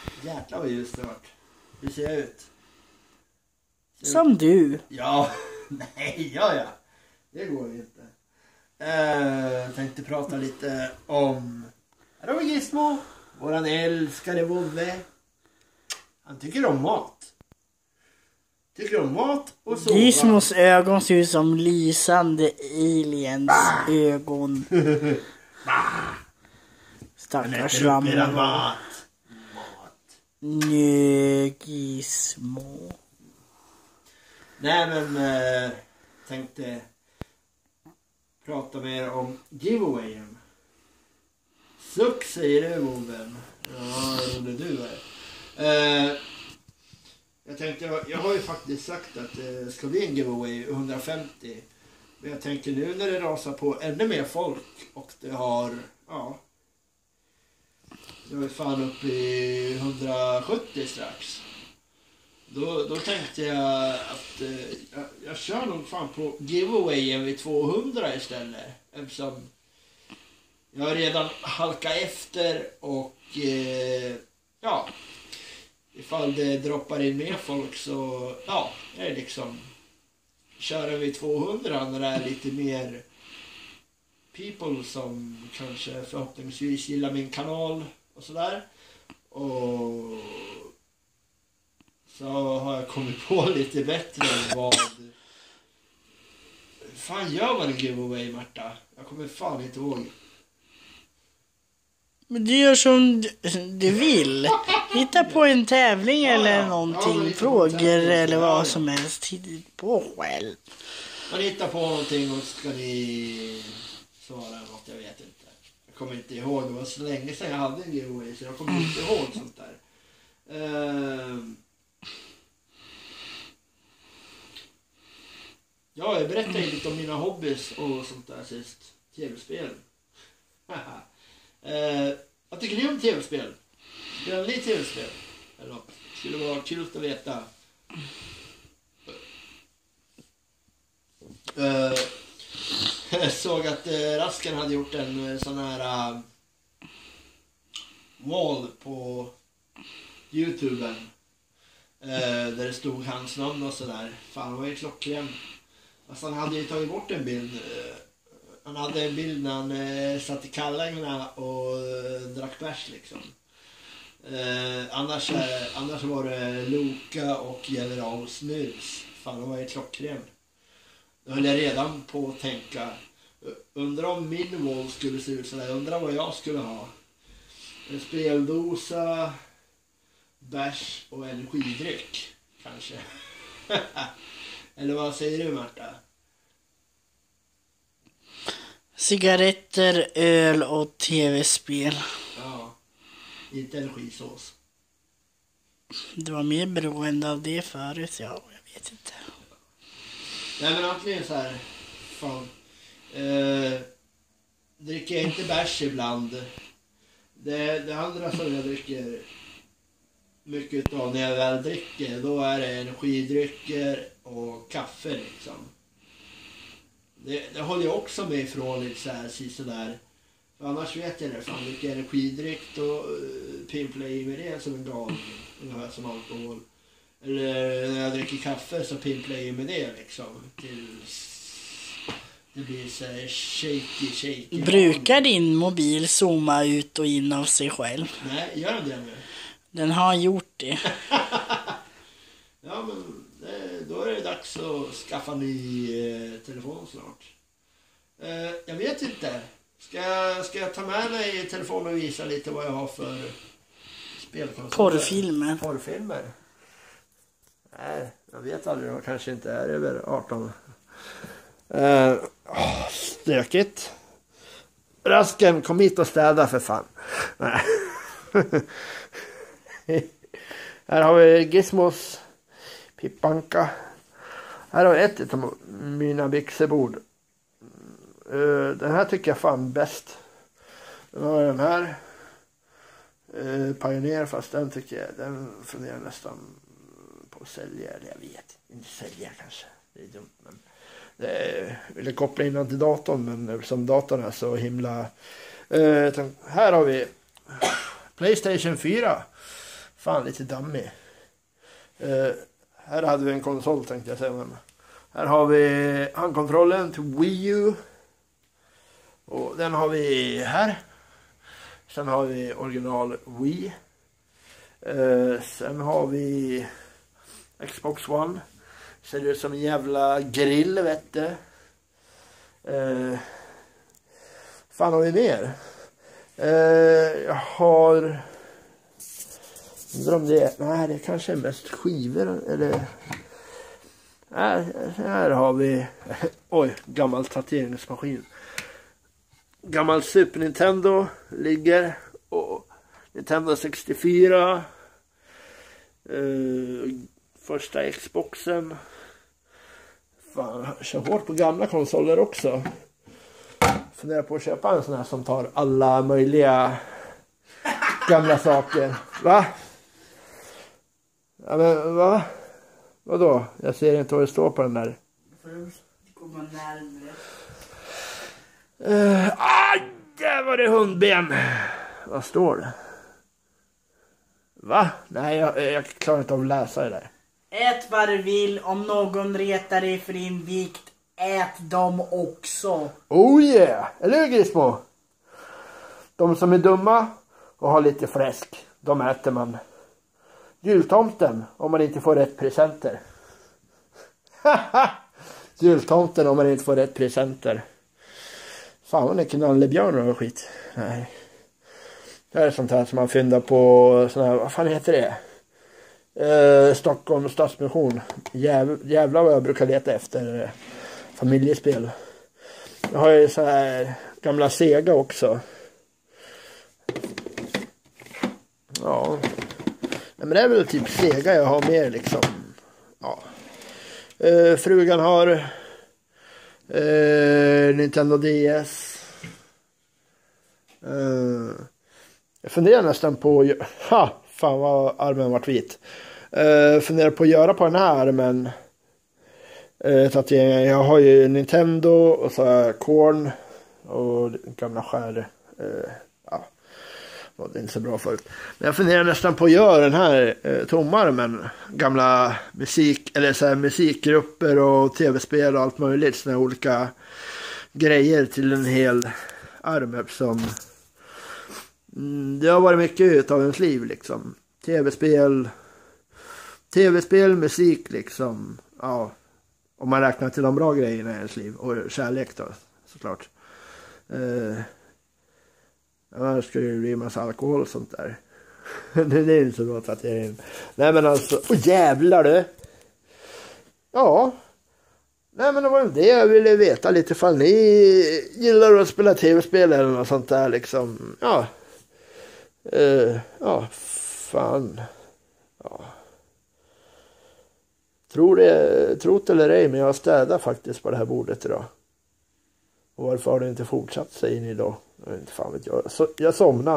Jäklar vad ljust det vart. Hur ser jag ut? Som du. Ja, nej, ja. Det går ju inte. Tänkte prata lite om... Här har vi Gizmo. Våran älskade Vovve. Han tycker om mat. Och sova. Gizmos ögon ser ut som lysande aliens ögon. Stackars ramlar. Mat. Nö, Gizmo. Nej men tänkte prata mer om giveawayen. Suck säger du, Vovven. Ja, rolig du är. Jag tänkte, jag har ju faktiskt sagt att det ska bli en giveaway 150. Men jag tänker nu när det rasar på ännu mer folk och det har, ja. Jag är fan uppe i 170 strax. Då tänkte jag att jag kör nog fan på giveawayen vid 200 istället. Eftersom jag har redan halkat efter och ja, ifall det droppar in mer folk så ja, det är liksom köra vid 200 när det är lite mer people som kanske förhoppningsvis gillar min kanal och sådär. Och så har jag kommit på lite bättre vad... Fan gör man en giveaway, Marta? Jag kommer fan inte ihåg. Men du gör som du vill. Hitta på en tävling eller någonting. Ja, frågor eller vad som helst. Hitta på själv. Man hittar på någonting och ska ni svara något, jag vet inte. Jag kommer inte ihåg, det var så länge sedan jag hade en giveaway så jag kommer inte ihåg sånt där. Ja, jag berättade lite om mina hobbys och sånt där sist. Tv-spel. Vad tycker ni om tv-spel? Spelar ni tv-spel? Eller något? Skulle vara kul att veta. Jag såg att Rasken hade gjort en sån här wall på YouTuben. Där det stod hans namn och sådär. Fan, vad är klockren. Alltså han hade ju tagit bort en bild. Han hade en bild när han satt i kallingarna och drack bärs liksom. Annars var det Luka och General Snus. Fan, det var ju klockren. Då höll jag redan på att tänka. Undrar om min wall skulle se ut sådär. Undrar vad jag skulle ha. En speldosa, bärs och energidryck. Kanske. Eller vad säger du, Marta? Cigaretter, öl och tv-spel. Ja, inte energisås. Du var mer beroende av det förut, ja, jag vet inte. Nej men antingen så här, fan. Dricker jag inte bärs ibland. Det andra som jag dricker mycket av när jag väl dricker, då är det energidrycker och kaffe liksom. Det håller jag också med ifrån lite så här. För annars vet jag det, fan mycket energidryck och pimplar i mig det som en galning, ungefär som alkohol. Eller när jag dricker kaffe så pimplar jag i mig det liksom tills det blir så här shaky. Brukar din mobil zooma ut och in av sig själv? Nej, gör den det nu? Den har gjort det. Ja, men då är det dags att skaffa ny telefon snart. Jag vet inte. Ska jag ta med mig telefonen och visa lite vad jag har för spelkonsoler? Porrfilmer? Nej, jag vet aldrig. Jag kanske inte är över 18. Stökigt. Rasken, kom hit och städa för fan. Nej. Här har vi Gizmos Pippanka. Här har vi ett av mina byxebord. Den här tycker jag fan bäst. Den har den här. Pioneer, fast den tycker jag, den funderar nästan på att sälja. Eller jag vet, inte sälja kanske. Det är dumt, men ville koppla in den till datorn, men som datorn är så himla... här har vi PlayStation 4. Fan, lite dammig. Här hade vi en konsol tänkte jag säga. Men här har vi handkontrollen till Wii U. Och den har vi här. Sen har vi original Wii. Sen har vi Xbox One. Ser ut som en jävla grill, vet du. Fan har vi mer? Jag har... Undrar om det... Nej, det kanske är mest skivor. Eller... Här har vi... Oj, gammal tatueringsmaskin. Gammal Super Nintendo ligger. Och Nintendo 64. Första Xboxen. Fan, jag kör hårt på gamla konsoler också. Funderar på att köpa en sån här som tar alla möjliga gamla saker. Va? Ja, men va? Vadå? Jag ser inte vad det står på den där. Komma närmare. Där var det hundben. Vad står det? Va? Nej, jag klarar inte av att läsa det där. Ät vad du vill, om någon retar dig för din vikt, ät dem också. Oh yeah! Eller hur, Grismo? De som är dumma och har lite fläsk, de äter man. Jultomten om man inte får rätt presenter. Jultomten om man inte får rätt presenter. Fan, vad är knallebjörn och skit. Nej. Det här är sånt här som man fyndar på sån här, vad fan heter det? Stockholm Stadsmission. Jävlar vad jag brukar leta efter familjespel. Jag har ju så här gamla Sega också. Ja. Men det är väl typ Sega jag har mer liksom. Ja. Frugan har Nintendo DS. Jag funderar nästan på fan vad armen varit vit. Funderar på att göra på den här armen. Tatueringar. Jag har ju Nintendo och så har jag Korn och gamla skär. Det är inte så bra förut. Men jag funderar nästan på att göra den här tomarmen. Gamla musik eller så här musikgrupper och tv-spel och allt möjligt. Såna olika grejer till en hel arm som det har varit mycket utav ens liv liksom. Tv-spel, musik liksom. Ja. Om man räknar till de bra grejerna i ens liv. Och kärlek då, såklart. Annars skulle det bli en massa alkohol och sånt där. Det är inte så bra att jag är in. Nej men alltså, jävlar du. Ja. Nej men det var det jag ville veta lite, ifall ni gillar att spela tv-spel eller något sånt där liksom. Ja. Ja, fan. Ja. Tror det eller ej, men jag städar faktiskt på det här bordet idag. Och varför har det inte fortsatt, säger ni då? Jag vet inte fan vet jag. Jag somnar.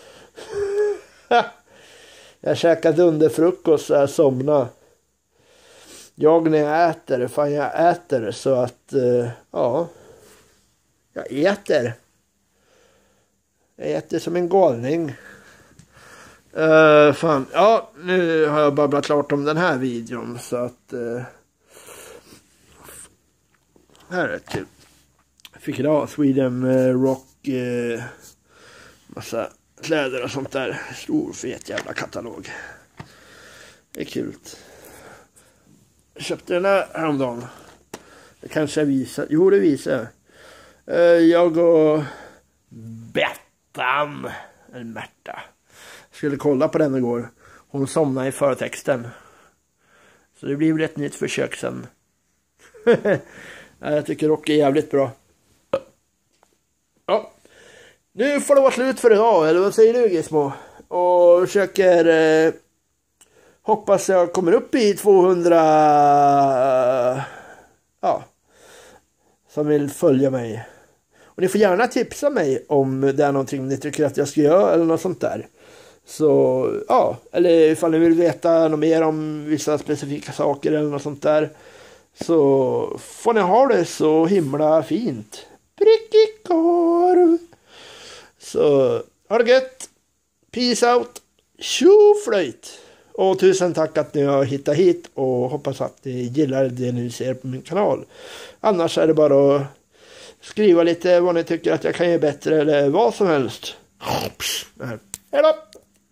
Jag käkade under frukost och jag somnar. Jag när jag äter, fan jag äter så att ja. Jag äter. Jag äter som en galning. Fan, ja, nu har jag babblat klart om den här videon så att här är det typ. Jag fick idag Sweden Rock massa kläder och sånt där. Stor fet jävla katalog. Det är kul. Jag köpte den här häromdagen. Det kanske jag visar. Jo, det visar jag och Bettan eller Märta skulle kolla på den igår. Hon somnade i förtexten. Så det blir väl ett nytt försök sen. Jag tycker rock är jävligt bra. Ja. Nu får det vara slut för idag. Eller vad säger du, Gizmo? Och försöker hoppas jag kommer upp i 200 ja, som vill följa mig. Och ni får gärna tipsa mig om det är någonting ni tycker att jag ska göra eller något sånt där. Så ja, eller ifall ni vill veta något mer om vissa specifika saker eller något sånt där, så får ni ha det så himla fint. Prickig korv. Så ha det gött. Peace out. tjoflöjt! Och tusen tack att ni har hittat hit och hoppas att ni gillar det ni ser på min kanal. Annars är det bara att skriva lite vad ni tycker att jag kan göra bättre eller vad som helst. Hej då!